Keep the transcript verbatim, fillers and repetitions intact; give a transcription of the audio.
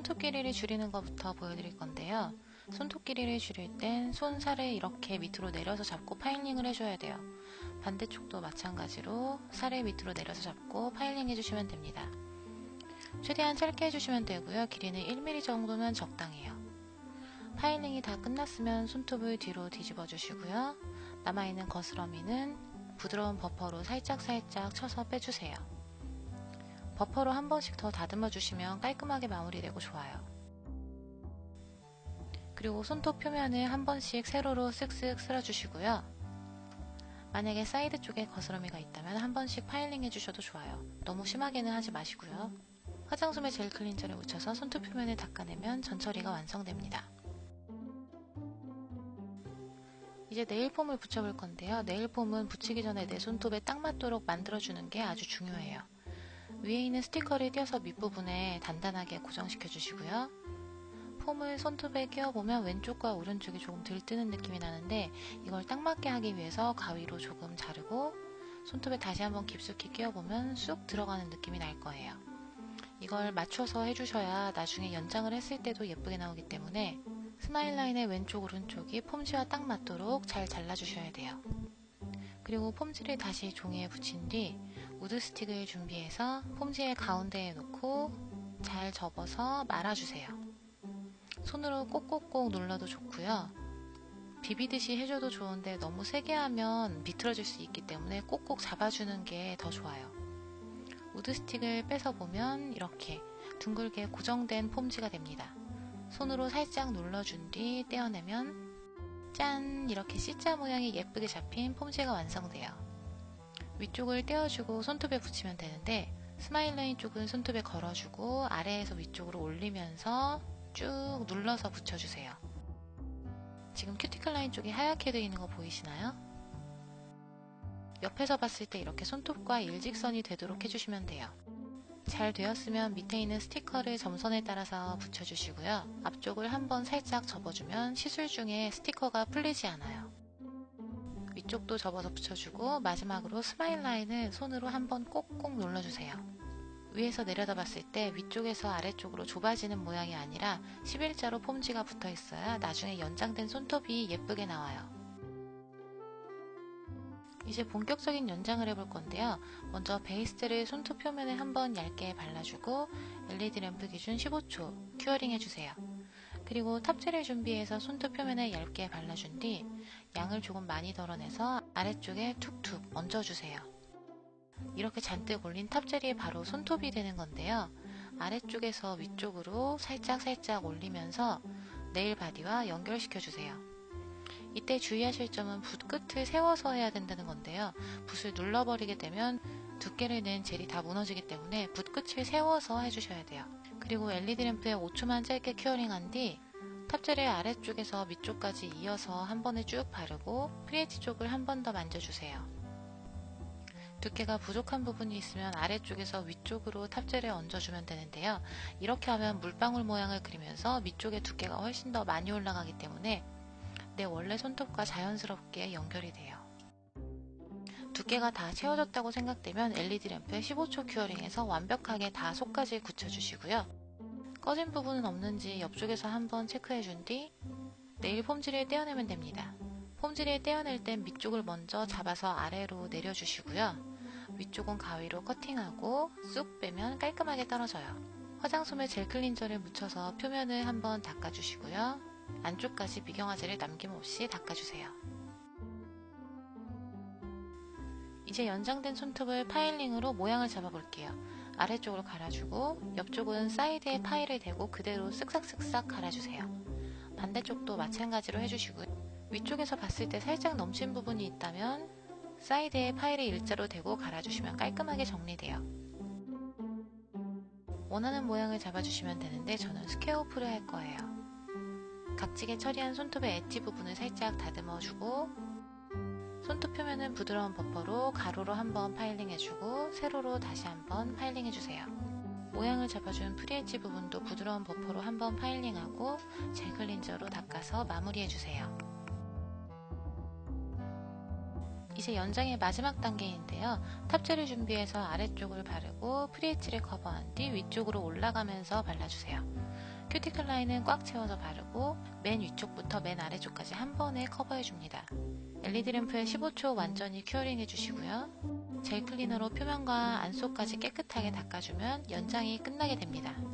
손톱 길이를 줄이는 것부터 보여드릴 건데요. 손톱 길이를 줄일 땐 손살을 이렇게 밑으로 내려서 잡고 파일링을 해줘야 돼요. 반대쪽도 마찬가지로 살을 밑으로 내려서 잡고 파일링 해주시면 됩니다. 최대한 짧게 해주시면 되고요. 길이는 일 밀리미터 정도면 적당해요. 파일링이 다 끝났으면 손톱을 뒤로 뒤집어 주시고요. 남아있는 거스러미는 부드러운 버퍼로 살짝살짝 쳐서 빼주세요. 버퍼로 한 번씩 더 다듬어 주시면 깔끔하게 마무리되고 좋아요. 그리고 손톱 표면을 한 번씩 세로로 쓱쓱 쓸어주시고요. 만약에 사이드 쪽에 거스러미가 있다면 한 번씩 파일링 해주셔도 좋아요. 너무 심하게는 하지 마시고요. 화장솜에 젤 클린저를 묻혀서 손톱 표면을 닦아내면 전 처리가 완성됩니다. 이제 네일폼을 붙여볼 건데요. 네일폼은 붙이기 전에 내 손톱에 딱 맞도록 만들어주는 게 아주 중요해요. 위에 있는 스티커를 띄어서 밑부분에 단단하게 고정시켜 주시고요. 폼을 손톱에 끼워보면 왼쪽과 오른쪽이 조금 들뜨는 느낌이 나는데 이걸 딱 맞게 하기 위해서 가위로 조금 자르고 손톱에 다시 한번 깊숙이 끼워보면 쑥 들어가는 느낌이 날 거예요. 이걸 맞춰서 해주셔야 나중에 연장을 했을 때도 예쁘게 나오기 때문에 스마일 라인의 왼쪽 오른쪽이 폼지와 딱 맞도록 잘 잘라주셔야 돼요. 그리고 폼지를 다시 종이에 붙인 뒤 우드 스틱을 준비해서 폼지의 가운데에 놓고 잘 접어서 말아주세요. 손으로 꼭꼭꼭 눌러도 좋고요. 비비듯이 해줘도 좋은데 너무 세게 하면 비틀어질 수 있기 때문에 꼭꼭 잡아주는 게 더 좋아요. 우드 스틱을 빼서 보면 이렇게 둥글게 고정된 폼지가 됩니다. 손으로 살짝 눌러준 뒤 떼어내면 짠! 이렇게 C자 모양이 예쁘게 잡힌 폼지가 완성돼요. 위쪽을 떼어주고 손톱에 붙이면 되는데 스마일 라인 쪽은 손톱에 걸어주고 아래에서 위쪽으로 올리면서 쭉 눌러서 붙여주세요. 지금 큐티클 라인 쪽이 하얗게 되어 있는 거 보이시나요? 옆에서 봤을 때 이렇게 손톱과 일직선이 되도록 해주시면 돼요. 잘 되었으면 밑에 있는 스티커를 점선에 따라서 붙여주시고요. 앞쪽을 한번 살짝 접어주면 시술 중에 스티커가 풀리지 않아요. 위쪽도 접어서 붙여주고 마지막으로 스마일 라인을 손으로 한번 꼭꼭 눌러주세요. 위에서 내려다 봤을 때 위쪽에서 아래쪽으로 좁아지는 모양이 아니라 십일자로 폼지가 붙어 있어야 나중에 연장된 손톱이 예쁘게 나와요. 이제 본격적인 연장을 해볼 건데요. 먼저 베이스젤을 손톱 표면에 한번 얇게 발라주고 엘이디 램프 기준 십오 초 큐어링 해주세요. 그리고 탑젤을 준비해서 손톱 표면에 얇게 발라준 뒤 양을 조금 많이 덜어내서 아래쪽에 툭툭 얹어주세요. 이렇게 잔뜩 올린 탑젤이 바로 손톱이 되는 건데요. 아래쪽에서 위쪽으로 살짝 살짝 올리면서 네일 바디와 연결시켜주세요. 이때 주의하실 점은 붓 끝을 세워서 해야 된다는 건데요. 붓을 눌러버리게 되면 두께를 낸 젤이 다 무너지기 때문에 붓 끝을 세워서 해주셔야 돼요. 그리고 엘이디 램프에 오 초만 짧게 큐어링한 뒤 탑젤을 아래쪽에서 위쪽까지 이어서 한 번에 쭉 바르고 프리에티 쪽을 한 번 더 만져주세요. 두께가 부족한 부분이 있으면 아래쪽에서 위쪽으로 탑젤을 얹어주면 되는데요. 이렇게 하면 물방울 모양을 그리면서 밑쪽의 두께가 훨씬 더 많이 올라가기 때문에 내 원래 손톱과 자연스럽게 연결이 돼요. 두께가 다 채워졌다고 생각되면 엘이디 램프에 십오 초 큐어링해서 완벽하게 다 속까지 굳혀주시고요. 꺼진 부분은 없는지 옆쪽에서 한번 체크해준 뒤 네일 폼지를 떼어내면 됩니다. 폼지를 떼어낼 땐 밑쪽을 먼저 잡아서 아래로 내려주시고요. 위쪽은 가위로 커팅하고 쑥 빼면 깔끔하게 떨어져요. 화장솜에 젤 클린저를 묻혀서 표면을 한번 닦아주시고요. 안쪽까지 미경화젤을 남김없이 닦아주세요. 이제 연장된 손톱을 파일링으로 모양을 잡아볼게요. 아래쪽으로 갈아주고 옆쪽은 사이드에 파일을 대고 그대로 쓱싹쓱싹 갈아주세요. 반대쪽도 마찬가지로 해주시고요. 위쪽에서 봤을 때 살짝 넘친 부분이 있다면 사이드에 파일을 일자로 대고 갈아주시면 깔끔하게 정리돼요. 원하는 모양을 잡아주시면 되는데 저는 스퀘어풀을 할 거예요. 각지게 처리한 손톱의 엣지 부분을 살짝 다듬어주고 손톱 표면은 부드러운 버퍼로 가로로 한번 파일링해주고 세로로 다시 한번 파일링해주세요. 모양을 잡아준 프리엣지 부분도 부드러운 버퍼로 한번 파일링하고 젤 클린저로 닦아서 마무리해주세요. 이제 연장의 마지막 단계인데요. 탑젤을 준비해서 아래쪽을 바르고 프리엣지를 커버한 뒤 위쪽으로 올라가면서 발라주세요. 큐티클 라인은 꽉 채워서 바르고 맨 위쪽부터 맨 아래쪽까지 한 번에 커버해줍니다. 엘이디 램프에 십오 초 완전히 큐어링 해주시고요. 젤 클리너로 표면과 안쪽까지 깨끗하게 닦아주면 연장이 끝나게 됩니다.